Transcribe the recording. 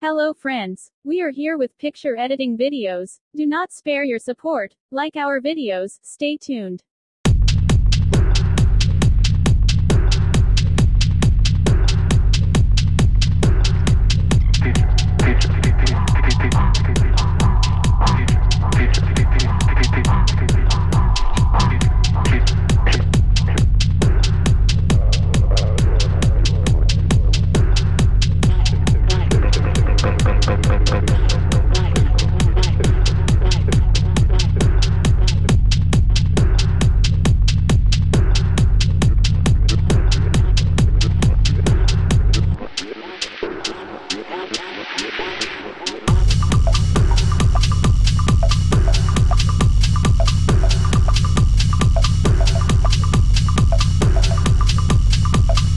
Hello friends, we are here with picture editing videos. Do not spare your support, like our videos, stay tuned.